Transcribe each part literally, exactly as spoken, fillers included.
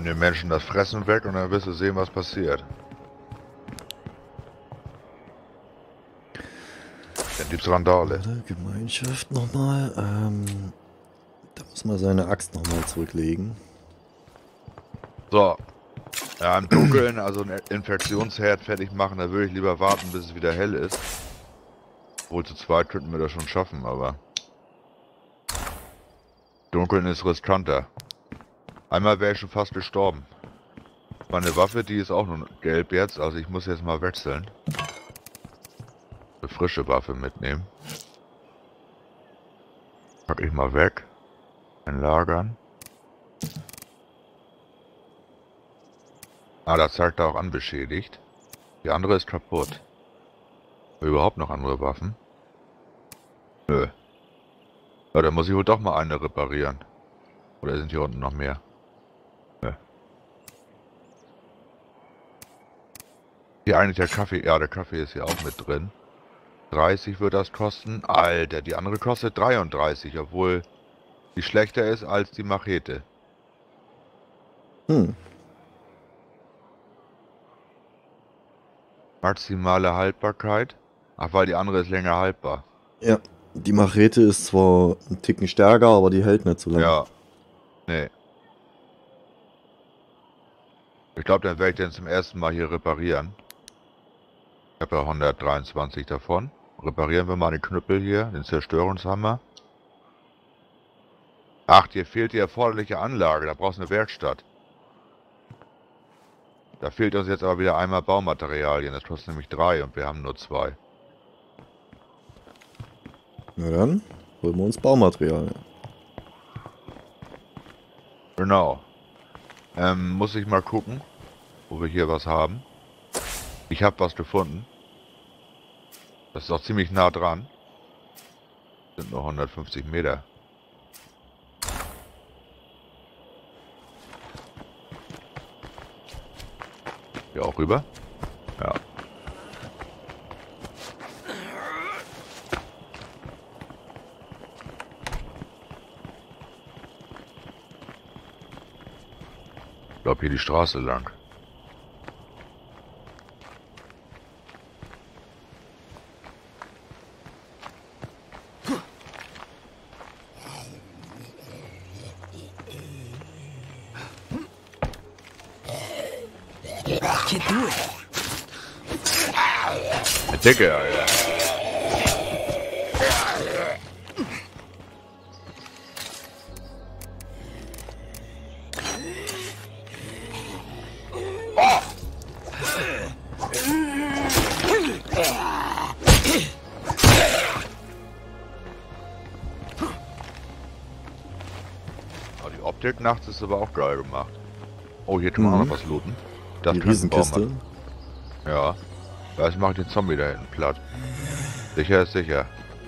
Nimm den Menschen das Fressen weg und dann wirst du sehen, was passiert. Dann gibt's Randale. Gemeinschaft nochmal. Ähm, da muss man seine Axt nochmal zurücklegen. So. Ja, im Dunkeln, also einen Infektionsherd fertig machen, da würde ich lieber warten, bis es wieder hell ist. Wohl zu zweit könnten wir das schon schaffen, aber... Dunkeln ist riskanter. Einmal wäre ich schon fast gestorben. Meine Waffe, die ist auch nur gelb jetzt, also ich muss jetzt mal wechseln. Eine frische Waffe mitnehmen. Pack ich mal weg. Einlagern. Ah, das zeigt er auch an, beschädigt. Die andere ist kaputt. Überhaupt noch andere Waffen? Nö. Ja, dann muss ich wohl doch mal eine reparieren. Oder sind hier unten noch mehr? Nö. Hier eigentlich der Kaffee. Ja, der Kaffee ist hier auch mit drin. dreißig wird das kosten. Alter, die andere kostet dreiunddreißig, obwohl die schlechter ist als die Machete. Hm. Maximale Haltbarkeit. Ach, weil die andere ist länger haltbar. Ja, die Machete ist zwar ein Ticken stärker, aber die hält nicht so lange. Ja. Nee. Ich glaube, dann werde ich den zum ersten Mal hier reparieren. Ich habe ja hundertdreiundzwanzig davon. Reparieren wir mal den Knüppel hier, den Zerstörungshammer. Ach, dir fehlt die erforderliche Anlage, da brauchst du eine Werkstatt. Da fehlt uns jetzt aber wieder einmal Baumaterialien, das kostet nämlich drei und wir haben nur zwei. Na dann, holen wir uns Baumaterial. Genau. Ähm, muss ich mal gucken, wo wir hier was haben. Ich habe was gefunden. Das ist auch ziemlich nah dran. Das sind nur hundertfünfzig Meter. Hier auch rüber? Ja. Ich glaube hier die Straße lang. Eine Decke, Alter. Die Optik nachts ist aber auch geil gemacht. Oh, hier kann man Mhm. auch noch was looten. Das Die kann ein Riesenkiste. Baumann. Ja. Ja, jetzt mache ich den Zombie da hinten platt. Sicher ist sicher.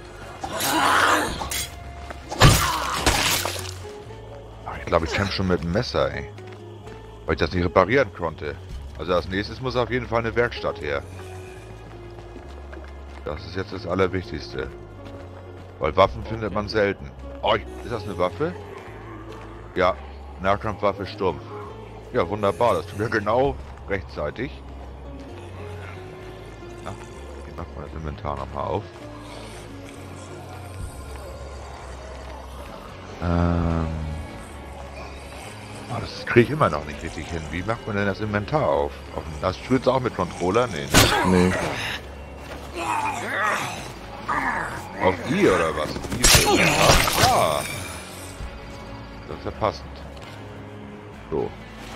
Ach, ich glaube, ich kämpfe schon mit dem Messer, ey. Weil ich das nicht reparieren konnte. Also als nächstes muss auf jeden Fall eine Werkstatt her. Das ist jetzt das Allerwichtigste. Weil Waffen findet man selten. Oh, ist das eine Waffe? Ja, Nahkampfwaffe stumpf. Ja, wunderbar. Das tut mir genau rechtzeitig. Na, ich mach mal das Inventar nochmal auf. Ähm... Ah, das kriege ich immer noch nicht richtig hin. Wie macht man denn das Inventar auf? auf das spielst du auch mit Controller? Nee, ne? Nee. Auf I oder was? I ist Inventar? Ah! Das ist ja passend. So.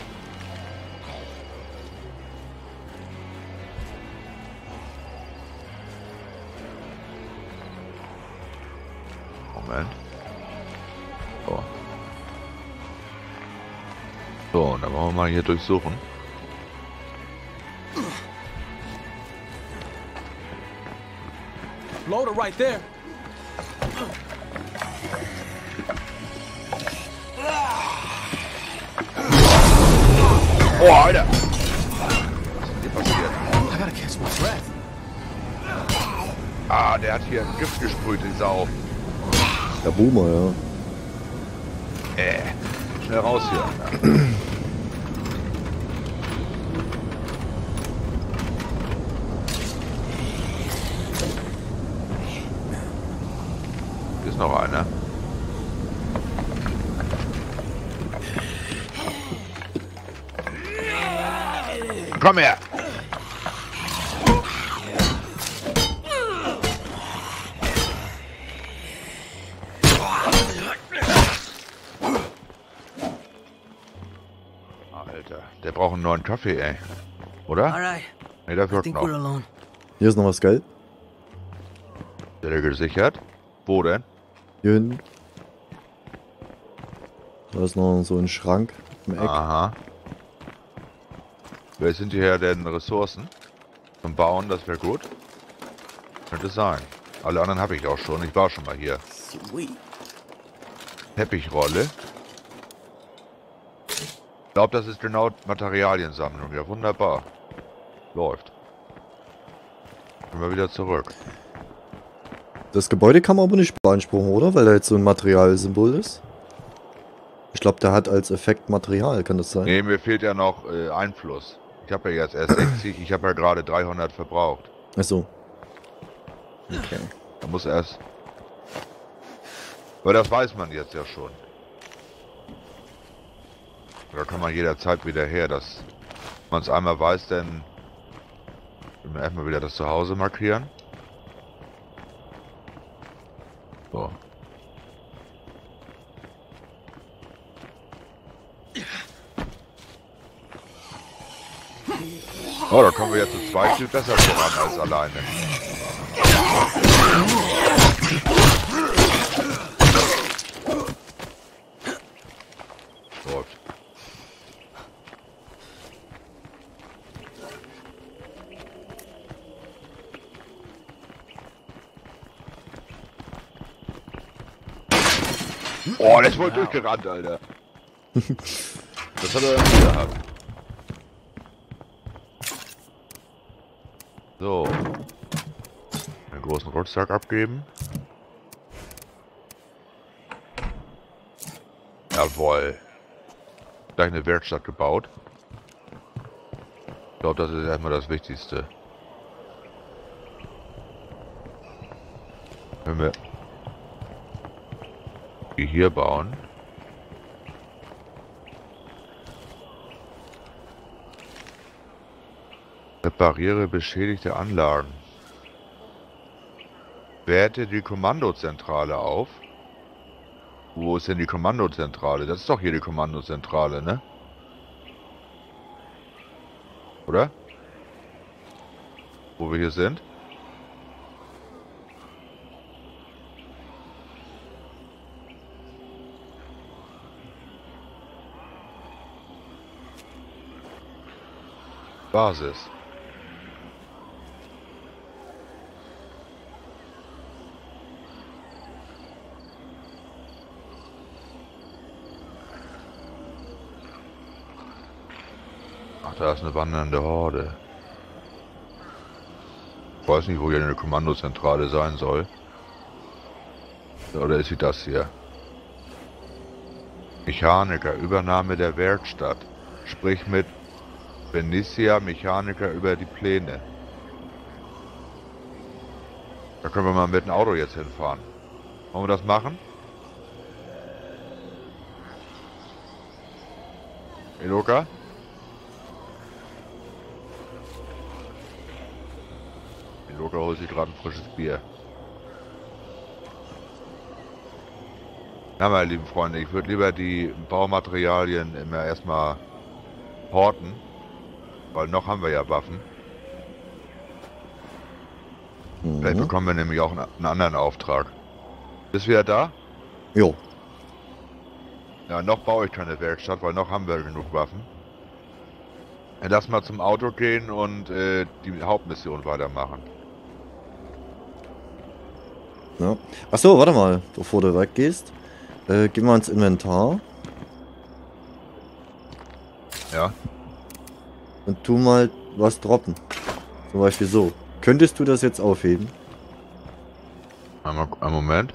Moment. So. So, und dann wollen wir mal hier durchsuchen. Loader right there. Oh, Alter! Was ist hier passiert? I gotta catch my breath. Ah, der hat hier ein Gift gesprüht, die Sau. Der Boomer, ja. Äh, schnell raus hier. Hier ist noch einer. Komm her! Alter, der braucht einen neuen Kaffee, ey. Oder? Alright, Ne, der I wirkt think noch. we're alone. Hier ist noch was, gell? Ist der gesichert? Wo denn? Hier hinten. Da ist noch so ein Schrank im Eck. Aha. Wer sind hier denn Ressourcen? Zum Bauen, das wäre gut. Könnte sein. Alle anderen habe ich auch schon. Ich war schon mal hier. Sweet. Teppichrolle. Ich glaube, das ist genau Materialiensammlung. Ja, wunderbar. Läuft. Können wir wieder zurück. Das Gebäude kann man aber nicht beanspruchen, oder? Weil da jetzt so ein Materialsymbol ist. Ich glaube, der hat als Effekt Material, kann das sein? Ne, mir fehlt ja noch äh, Einfluss. Ich habe ja jetzt erst sechzig, ich habe ja gerade dreihundert verbraucht. Achso. Okay. Da muss erst... Aber das weiß man jetzt ja schon. Da kann man jederzeit wieder her, dass man es einmal weiß, dann will man erstmal wieder das Zuhause markieren. So. Oh, da kommen wir jetzt zu zweit viel besser voran als alleine. Läuft. Oh, der ist wohl durchgerannt, Alter. Das hat er ja nicht gehabt. So. Einen großen Rucksack abgeben. Jawohl. Gleich eine Werkstatt gebaut. Ich glaube, das ist erstmal das Wichtigste. Wenn wir die hier bauen. Repariere beschädigte Anlagen. Werte die Kommandozentrale auf. Wo ist denn die Kommandozentrale? Das ist doch hier die Kommandozentrale, ne? Oder? Wo wir hier sind? Basis. Ach, da ist eine wandernde Horde. Ich weiß nicht, wo hier eine Kommandozentrale sein soll. Oder ist sie das hier? Mechaniker, Übernahme der Werkstatt. Sprich mit Benicia Mechaniker über die Pläne. Da können wir mal mit dem Auto jetzt hinfahren. Wollen wir das machen? Eloka? Eloka holt sich gerade ein frisches Bier. Ja, meine lieben Freunde, ich würde lieber die Baumaterialien immer erstmal horten. Weil noch haben wir ja Waffen. Mhm. Vielleicht bekommen wir nämlich auch einen anderen Auftrag. Bist du wieder da? Jo. Ja, noch baue ich keine Werkstatt, weil noch haben wir genug Waffen. Dann lass mal zum Auto gehen und äh, die Hauptmission weitermachen. Ja. Achso, warte mal, bevor du weggehst. Äh, geh mal ins Inventar. Ja. Und tu mal was droppen. Zum Beispiel so. Könntest du das jetzt aufheben? Einmal, einen Moment.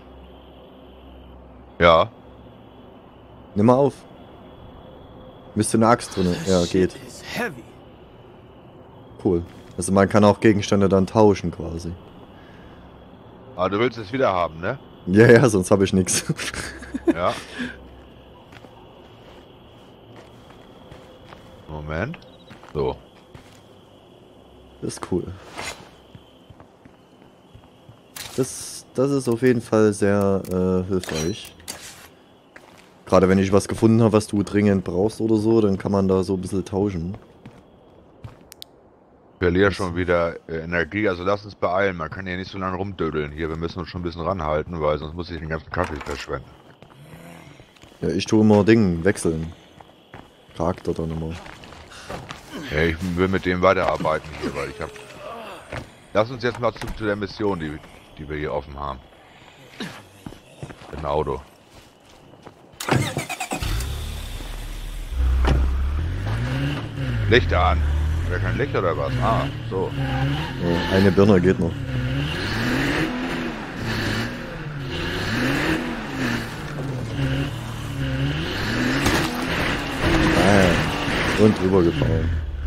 Ja. Nimm mal auf. Müsste eine Axt drin. Ja, geht. It's heavy. Cool. Also man kann auch Gegenstände dann tauschen quasi. Aber du willst es wieder haben, ne? Ja, ja, sonst habe ich nichts. Ja. Moment. So. Das ist cool. Das, das ist auf jeden Fall sehr äh, hilfreich. Gerade wenn ich was gefunden habe, was du dringend brauchst oder so, dann kann man da so ein bisschen tauschen. Ich verliere schon wieder äh, Energie, also lass uns beeilen. Man kann hier nicht so lange rumdödeln. Hier, wir müssen uns schon ein bisschen ranhalten, weil sonst muss ich den ganzen Kaffee verschwenden. Ja, ich tue immer Dinge wechseln. Charakter dann immer. Ja, ich will mit dem weiterarbeiten hier, weil ich hab... Lass uns jetzt mal zu, zu der Mission, die, die wir hier offen haben. Im Auto. Licht an. Wäre kein Licht oder was? Ah, so. Ja, eine Birne geht noch. Bam. Und drüber gefahren.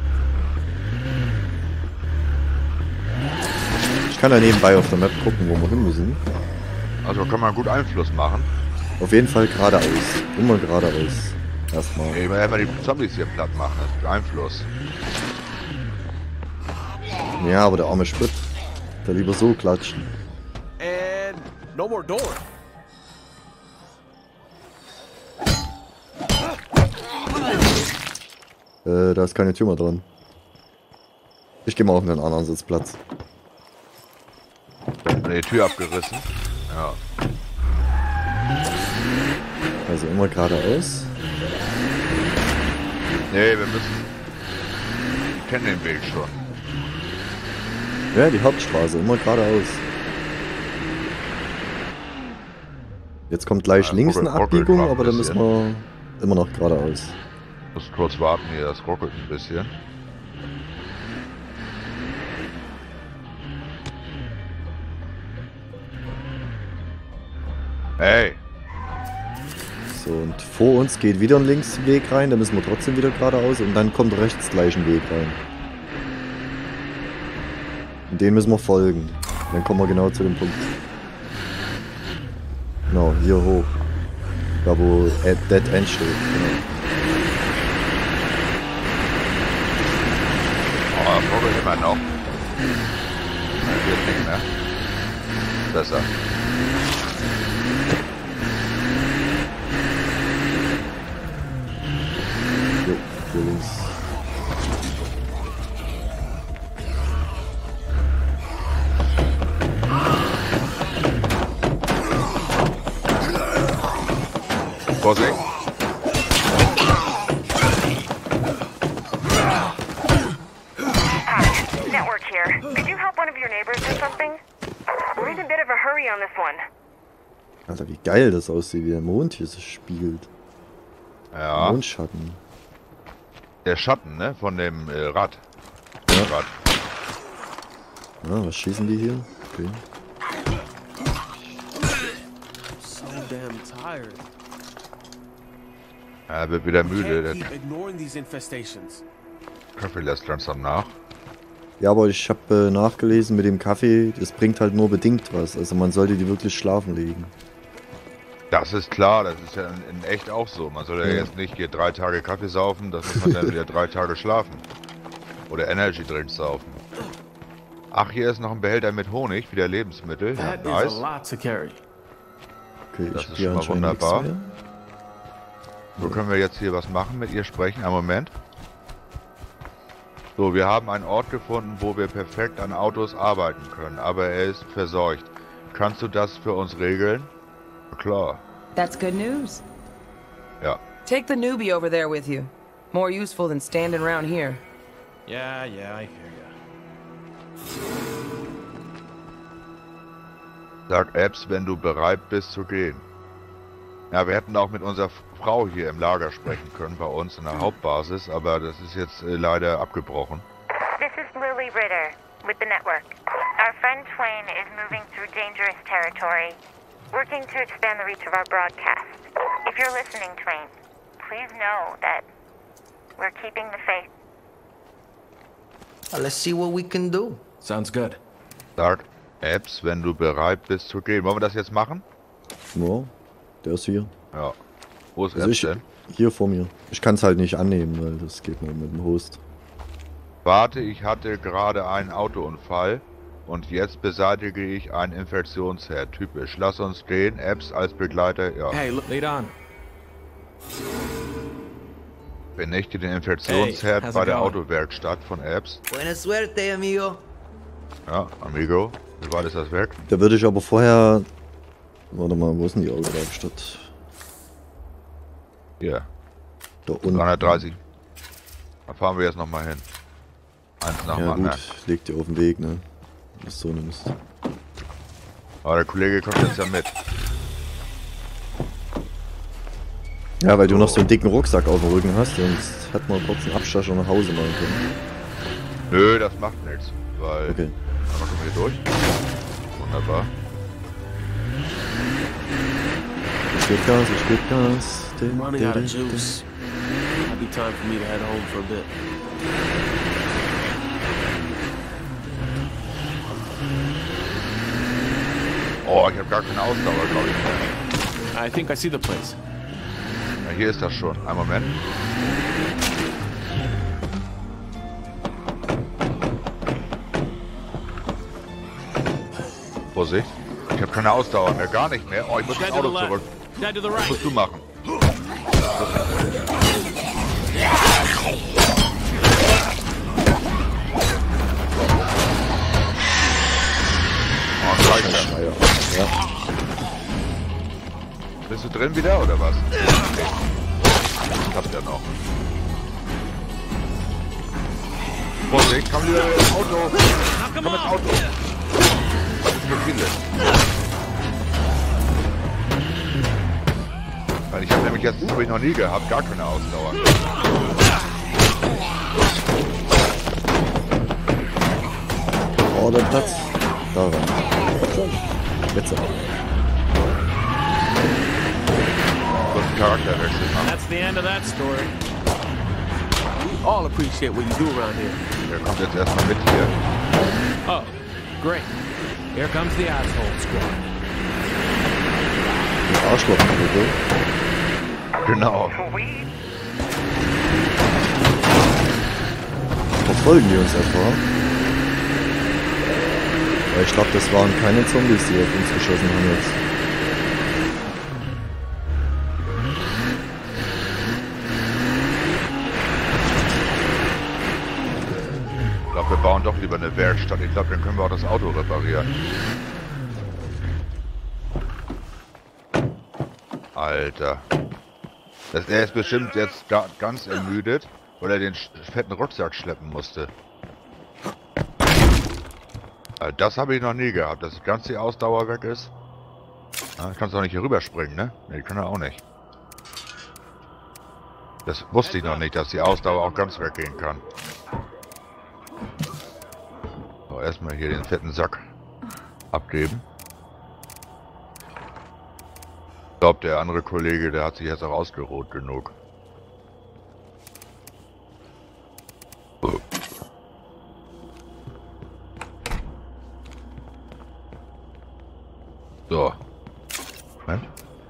Ich kann ja nebenbei auf der Map gucken, wo wir hin müssen. Also kann man gut Einfluss machen. Auf jeden Fall geradeaus. Immer geradeaus. Erstmal. Ich will einfach die Zombies hier platt machen. Das ist Einfluss. Ja, aber der arme Sprit. Der lieber so klatschen. And no more door. Äh, da ist keine Tür mehr dran. Ich gehe mal auf einen anderen Sitzplatz. Die Tür abgerissen. Ja. Also immer geradeaus. Nee, wir müssen... Ich kenne den Weg schon. Ja, die Hauptstraße, immer geradeaus. Jetzt kommt gleich Ja, links eine ruckelt- ruckelt Abbiegung, noch ein aber dann müssen wir immer noch geradeaus. Muss kurz warten hier, das ruckelt ein bisschen. Hey! So, und vor uns geht wieder ein Linksweg rein, da müssen wir trotzdem wieder geradeaus und dann kommt rechts gleich ein Weg rein. Und den müssen wir folgen. Dann kommen wir genau zu dem Punkt. Genau, hier hoch. Da wo Dead End steht. Genau. Oh, das ruckelt immer noch. Nein, hier ist nicht mehr. Besser. Jo, hier links. Vorsicht! Hi, Network here. Could you help one of your neighbors or something? We're in a bit of a hurry on this one. Alter, wie geil das aussieht, wie der Mond hier so spiegelt. Ja, Mondschatten. der Schatten, ne? Von dem äh, Rad. Ja. Rad. Ah, was schießen die hier? Okay. So damn tired. Er wird wieder müde, Can't der keep ignoring these infestations. Kaffee lässt langsam nach. Ja, aber ich habe äh, nachgelesen mit dem Kaffee, das bringt halt nur bedingt was. Also man sollte die wirklich schlafen legen. Das ist klar, das ist ja in, in echt auch so. Man soll ja, Ja. jetzt nicht hier drei Tage Kaffee saufen, das muss man dann wieder drei Tage schlafen. Oder Energy Drinks saufen. Ach, hier ist noch ein Behälter mit Honig, wieder Lebensmittel. Ja, That is nice. a lot to carry. Okay, Das ich ist hab hier schon mal anscheinend nichts wunderbar. mehr. So können wir jetzt hier was machen, mit ihr sprechen. Einen Moment. So, wir haben einen Ort gefunden, wo wir perfekt an Autos arbeiten können, aber er ist verseucht. Kannst du das für uns regeln? Na klar. That's good news. Ja. Take the newbie over there with you. More useful than standing around here. Yeah, yeah, I hear ya. Sag Epps, wenn du bereit bist zu gehen. Ja, wir hätten auch mit unserer Frau hier im Lager sprechen können, bei uns in der Hauptbasis, aber das ist jetzt äh, leider abgebrochen. This is Lily Ritter with the network. Our friend Twain is moving through dangerous territory, working to expand the reach of our broadcast. If you're listening, Twain, please know that we're keeping the faith. Uh, let's see what we can do. Sounds good. Sag Epps, wenn du bereit bist zu gehen. Wollen wir das jetzt machen? Ja, der ist hier. Ja. Wo ist Also Apps ich, denn? hier vor mir. Ich kann es halt nicht annehmen, weil das geht nur mit dem Host. Warte, ich hatte gerade einen Autounfall und jetzt beseitige ich einen Infektionsherd. Typisch. Lass uns stehen. Apps als Begleiter. Ja. Hey, look, lead on. Vernichte den Infektionsherd Hey, how's bei it der going? Autowerkstatt von Apps. Buena suerte, amigo. Ja, Amigo. Wie weit ist das weg? Da würde ich aber vorher... Warte mal, wo ist denn die Autowerkstatt? Hier. Da unten. dreihundertdreißig. Da fahren wir jetzt nochmal hin. Eins nach dem Ja anderen. gut, legt ihr auf den Weg, ne? Das ist so eine Mist. Aber der Kollege kommt jetzt ja mit. Ja, weil du noch so einen dicken Rucksack auf dem Rücken hast, sonst hätten wir kurz einen Abstecher nach Hause machen können. Nö, das macht nichts. Weil... Okay. Dann kommen wir hier durch. Wunderbar. Ich gebe Gas, ich gebe Gas. I'm running out of juice. Might be time for me to head home for a bit. Oh, ich habe gar keine Ausdauer, glaube ich. I think I see the place. Ja, hier ist das schon. Einen Moment. Vorsicht. Ich habe keine Ausdauer mehr. Gar nicht mehr. Oh, ich muss Guy ins to the Auto left. zurück. Guy to the Das right. musst du machen. Oh, gleich. Scheier. Ja. Bist du drin wieder oder was? Ich hab ja noch. Vorsicht, komm wieder ins Auto. Komm ins Auto. Was ist für viele? Weil ich habe nämlich jetzt, das habe ich noch nie gehabt, gar keine Ausdauer. Oh, der Platz. Da rein. Jetzt aber. Du hast einen Charakterwechsel, ne? That's the end of that story. We all appreciate what you do around here. Der kommt jetzt erstmal mit hier. Oh, great. Here comes the asshole squad. Der Arschloch, okay? Genau. Verfolgen die uns etwa? Ja, ich glaube, das waren keine Zombies, die auf uns geschossen haben jetzt. Ich glaube, wir bauen doch lieber eine Werkstatt. Ich glaube, dann können wir auch das Auto reparieren. Alter. Das, er ist bestimmt jetzt ga, ganz ermüdet, weil er den sch- fetten Rucksack schleppen musste. Also das habe ich noch nie gehabt, dass ganz die Ausdauer weg ist. Ah, kannst du auch nicht hier rüberspringen, ne? Ne, kann er auch nicht. Das wusste ich noch nicht, dass die Ausdauer auch ganz weggehen kann. So, erstmal hier den fetten Sack abgeben. Ich glaube, der andere Kollege, der hat sich jetzt auch ausgeruht genug. So. So. Moment.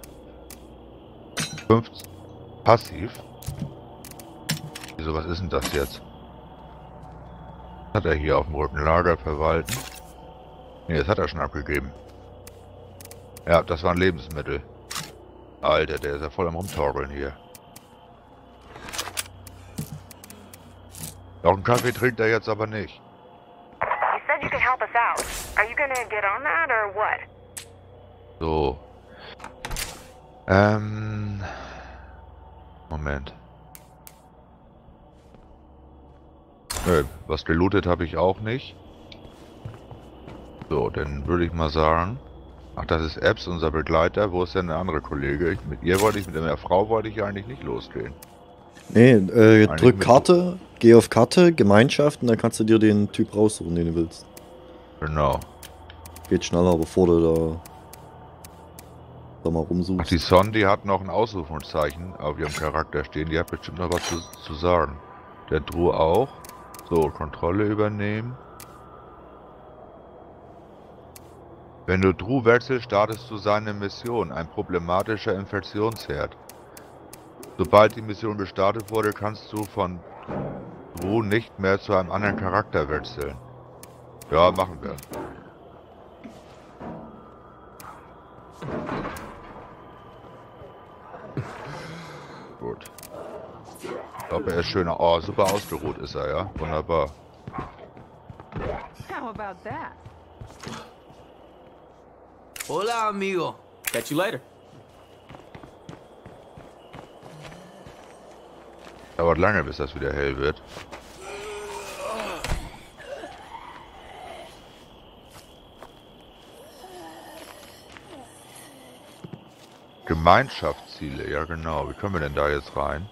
Fünf. Passiv. Wieso, was ist denn das jetzt? Hat er hier auf dem Rücken Lager verwalten? Ne, das hat er schon abgegeben. Ja, das waren Lebensmittel. Alter, der ist ja voll am Rumtorgeln hier. Noch einen Kaffee trinkt er jetzt aber nicht. You said you could help us out. Are you gonna get on that or what? So. Ähm. Moment. Nö, was gelootet habe ich auch nicht. So, dann würde ich mal sagen. Ach, das ist Epps, unser Begleiter. Wo ist denn der andere Kollege? Ich, mit ihr wollte ich, mit der Frau wollte ich eigentlich nicht losgehen. Nee, äh, Eigentlich drück mit- Karte, geh auf Karte, Gemeinschaft und dann kannst du dir den Typ raussuchen, den du willst. Genau. Geht schneller, bevor du da, da mal Ach, rumsuchst. die Son, die hat noch ein Ausrufungszeichen auf ihrem Charakter stehen. Die hat bestimmt noch was zu, zu sagen. Der Drew auch. So, Kontrolle übernehmen. Wenn du Drew wechselst, startest du seine Mission, ein problematischer Infektionsherd. Sobald die Mission gestartet wurde, kannst du von Drew nicht mehr zu einem anderen Charakter wechseln. Ja, machen wir. Gut. Ich glaube, er ist schöner. Oh, super ausgeruht ist er, ja? Wunderbar. How about that? Hola, amigo. Catch you later. Dauert lange, bis das wieder hell wird. Gemeinschaftsziele, ja genau. Wie kommen wir denn da jetzt rein?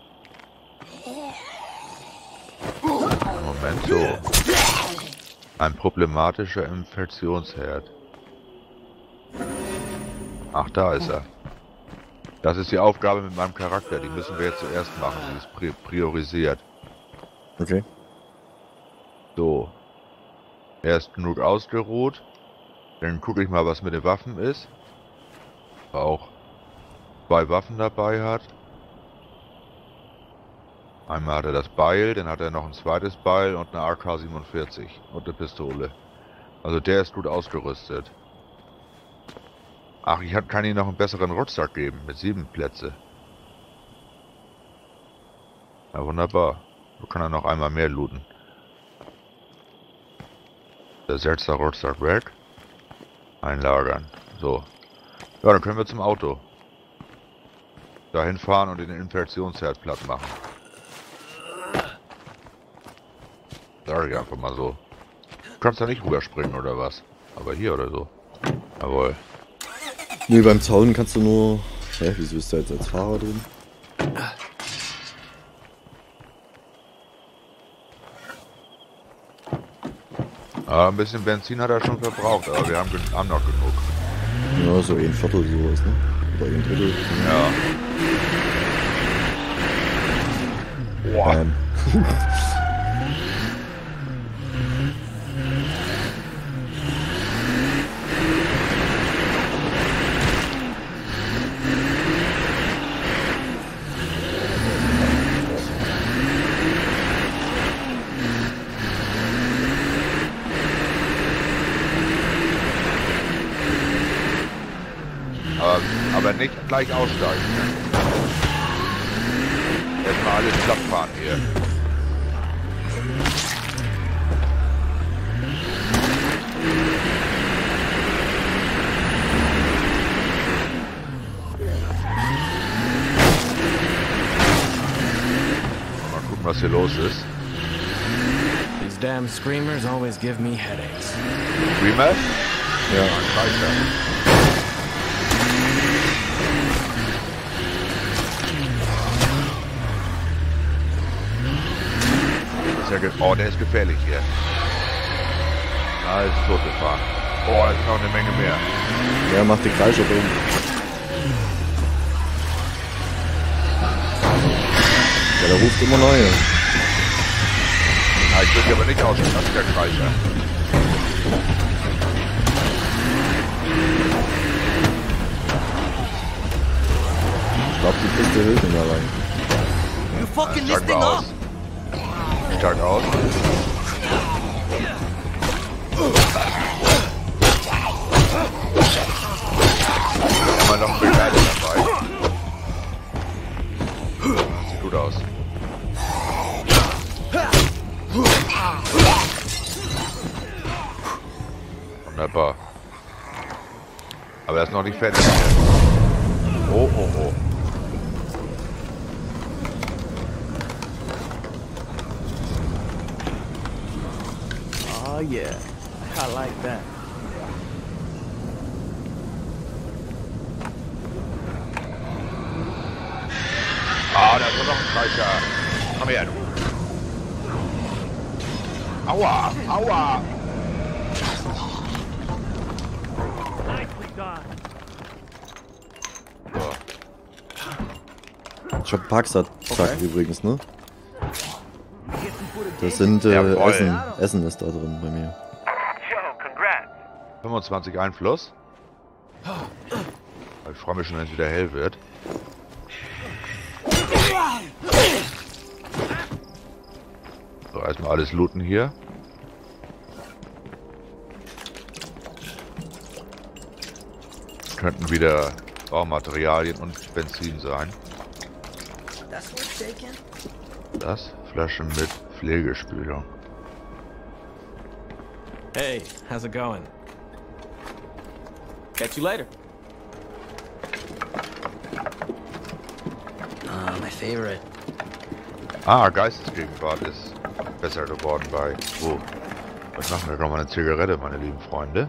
Moment, so. Ein problematischer Infektionsherd. Ach, da ist er. Das ist die Aufgabe mit meinem Charakter. Die müssen wir jetzt zuerst machen. Die ist pri priorisiert. Okay. So. Er ist genug ausgeruht. Dann gucke ich mal, was mit den Waffen ist. Auch zwei Waffen dabei hat. Einmal hat er das Beil, dann hat er noch ein zweites Beil und eine A K siebenundvierzig und eine Pistole. Also der ist gut ausgerüstet. Ach, ich kann ihm noch einen besseren Rucksack geben mit sieben Plätze. Ja, wunderbar. So kann er noch einmal mehr looten. Der setzt der Rucksack weg. Einlagern. So. Ja, dann können wir zum Auto. Dahin fahren und den Infektionsherd platt machen. Sag ich einfach mal so. Du kannst da nicht rüberspringen oder was? Aber hier oder so. Jawohl. Nee, beim Zaun kannst du nur... Hä, wieso ist da jetzt als Fahrer drin? Ah, ein bisschen Benzin hat er schon verbraucht, aber wir haben, haben noch genug. Ja, so ein Viertel sowas, ne? Oder ein Drittel. Ja. Boah. Ähm. Aber, aber nicht gleich aussteigen. Erstmal alles platt fahren hier. Mal gucken, was hier los ist. These damn screamers always give me headaches. Screamer? Ja. Weiter. Oh, der ist gefährlich hier. Da ist tot gefahren. Oh, da ist noch eine Menge mehr. Ja, mach die Kreische drin. Ja, der ruft immer neue. Ah, ich würde die aber nicht ausschalten, das ist der Kreischer. Ich glaube, die Piste hilft ihm da rein. You fucking Stark this thing aus. up! Stark aus. Immer noch ein Begleiter dabei. Sieht gut aus. Wunderbar. Aber er ist noch nicht fertig. Oh, oh, oh. Oh yeah, I like that. Ah, da ist noch ein Kreischer. Komm her, du. Aua, aua. So. Ich hab Packsack Okay. übrigens, ne? Das sind äh, Jawohl. Essen. Essen ist da drin bei mir. Yo, congrats. fünfundzwanzig Einfluss. Ich freue mich schon, wenn es wieder hell wird. So, erstmal alles looten hier. Könnten wieder Baumaterialien und Benzin sein. Das Flaschen mit Pflegespülung. Hey, how's it going? Catch you later. Ah, my favorite. Ah, Geistesgegenwart ist besser geworden bei... Oh, was machen wir? Noch mal eine Zigarette, meine lieben Freunde.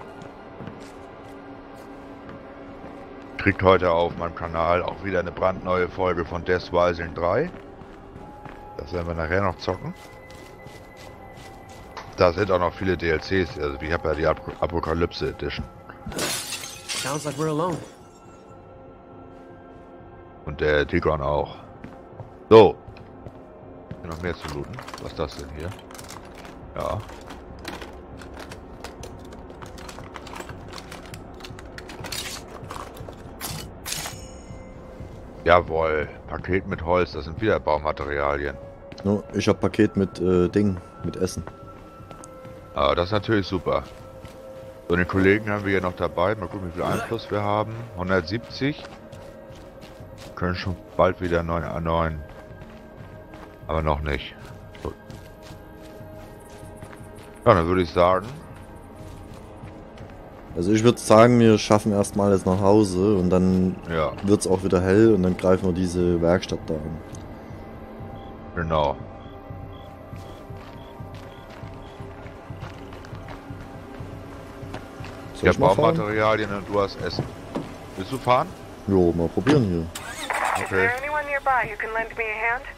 Kriegt heute auf meinem Kanal auch wieder eine brandneue Folge von Death Rising drei. Das werden wir nachher noch zocken. Da sind auch noch viele D L Cs, also ich habe ja die Ap Apokalypse Edition. Sounds like we're alone. Und der Tigron auch. So. Hier noch mehr zu looten. Was ist das denn hier? Ja. Jawohl. Paket mit Holz, das sind wieder Baumaterialien. No, ich hab Paket mit äh, Ding, mit Essen. Ah, das ist natürlich super. So, den Kollegen haben wir hier noch dabei. Mal gucken, wie viel Einfluss wir haben. hundertsiebzig. Können schon bald wieder neun A neun. Aber noch nicht. So. Ja, dann würde ich sagen. Also ich würde sagen, wir schaffen erstmal jetzt nach Hause und dann Ja, wird es auch wieder hell und dann greifen wir diese Werkstatt da an. genau. Soll Ich ich habe mal fahren? Baumaterialien und du hast Essen. Willst du fahren? Jo, mal probieren hier. Is Okay. there anyone nearby who can lend me a hand?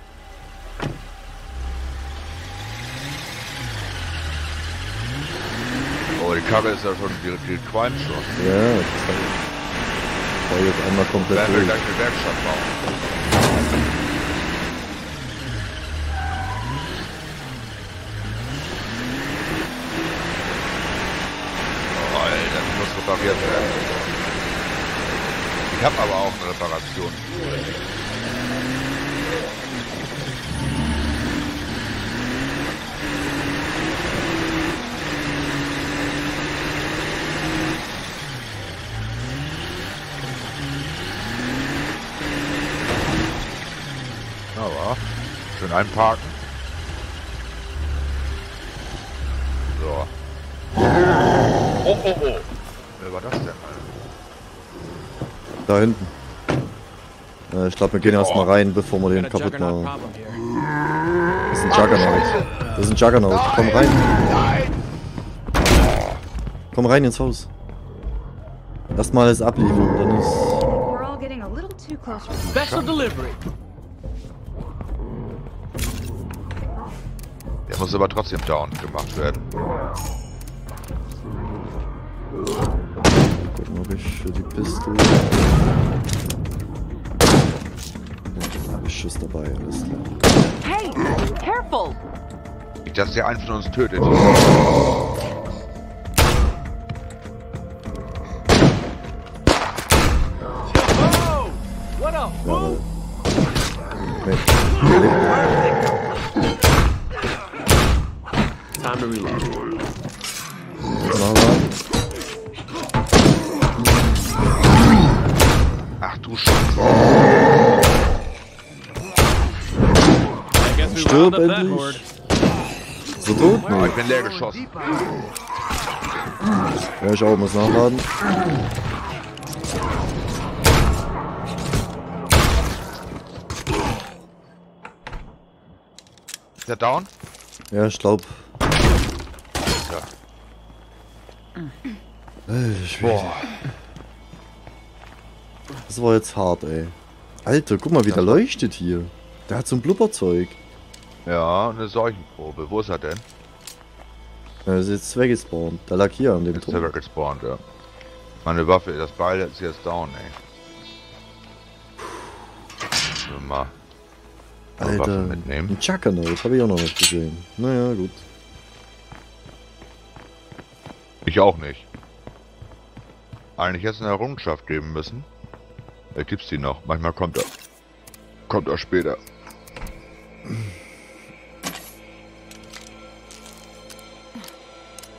Oh, die Karre ist ja schon, die, die qualmt schon. Ja, das ist halt. Ich fahr jetzt einmal komplett Werden wir durch. gleich eine Werkstatt bauen. Oh, Alter, das muss repariert werden. Ich habe aber auch eine Reparation. Aber schön einparken. So. Oh, oh, oh. Wer war das denn, Alter? Da hinten. Äh, ich glaube, wir gehen erstmal Oh. rein, bevor wir den Got a kaputt juggernaut machen. problem here. Das ist ein Juggernaut. Das ist ein Juggernaut. Komm rein. Komm rein ins Haus. Erstmal alles abliefern, dann ist... We're all getting a little too close. Special delivery. Der muss aber trotzdem down gemacht werden. Gucken, ob ich für die Pistole... Ja, hab ich Schuss dabei, alles klar. Hey, careful! Nicht, dass der einen von uns tötet. Oh, what a Ja, fool! nee. Time to reload. Machen wir. Ach du Scheiße. I guess we Stirb round up that endlich. horde. So tot? Oh, Nee. ich bin leer geschossen. Ja, ich auch, muss nachladen. Ist der down? Ja, ich glaub. Ja. Alter Schwede. Boah. Das war jetzt hart, ey. Alter, guck mal, wie der leuchtet hier. Der hat so ein Blubberzeug. Ja, eine Seuchenprobe. Wo ist er denn? Er ist jetzt weggespawnt. Der lag hier an dem Ist er Turm. gespawnt, ja. Meine Waffe, das Beil ist jetzt down, ey. So, mal. eine Waffe Alter, mitnehmen. ein Juggernaut, habe ich auch noch nicht gesehen. Naja, gut. Ich Ich auch nicht. Eigentlich hätte es eine Errungenschaft geben müssen. Vielleicht gibt's die noch. Manchmal kommt er. Kommt er später.